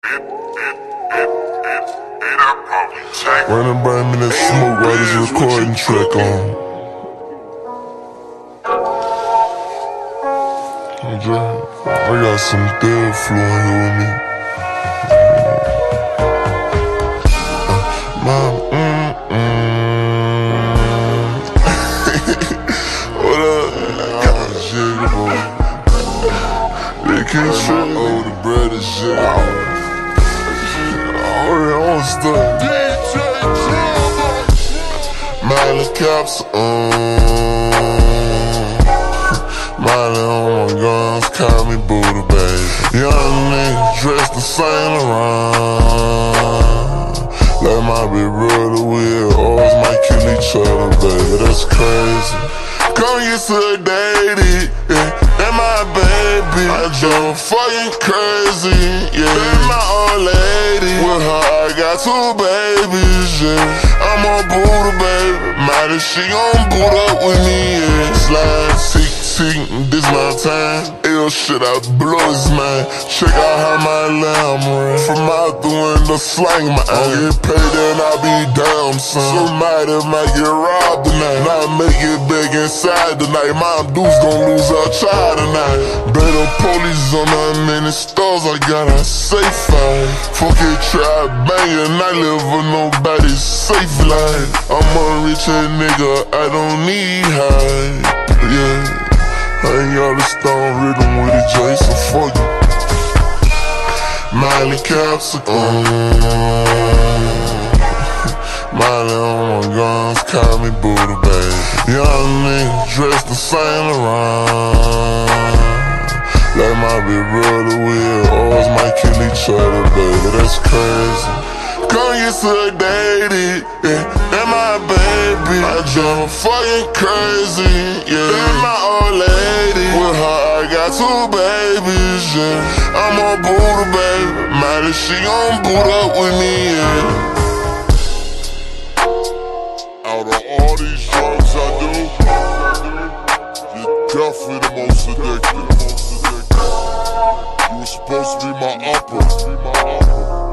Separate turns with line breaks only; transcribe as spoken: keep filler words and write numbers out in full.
Running by me that smoke while this recording track on. I got some dead flowing here with me. Uh, Mom, mm, mm. What up? God, jigga, boy. They can't shit. My older brother, shit. Oh, yeah, I'm stuck. Miley cops on, Miley on my guns, call me Buddha, baby. Young niggas dressed the same around, like my big brother will, always might kill each other, baby, that's crazy. Come get sedated, yeah, that my baby. I drove fucking crazy, yeah, that my old lady. With her I got two babies, yeah. I'm a Buddha, baby. Mighty, she gon' boot up with me, yeah. Slide, tick, tick, this my time. Ill shit, I blow his man. Check out how my lamb ran. From out the window, slang my ass. I get paid, then I be down, son. Somebody might get robbed tonight. Now make it big inside tonight. Mom Deuce gon' lose her child tonight. Better police on how many stores I got a safe fight. Fuck it, try banging, I live with nobody's safe life. I'm a rich nigga, I don't need hype, yeah. I ain't got a stone rhythm with it, Jason, fuck it. Miley cops on, Miley on my guns, call me Buddha, baby. Young niggas dressed the same around, like my big brother will, always might kill each other, baby, that's crazy. Come get sedated, yeah, that my baby. I drive fucking crazy, yeah, that my old lady. With her I got two babies, yeah. I'm a Buddha, baby. Mighty, she gon' boot up with me, yeah. Out of all these drugs I do, you're definitely the most addictive. You were supposed to be my upper.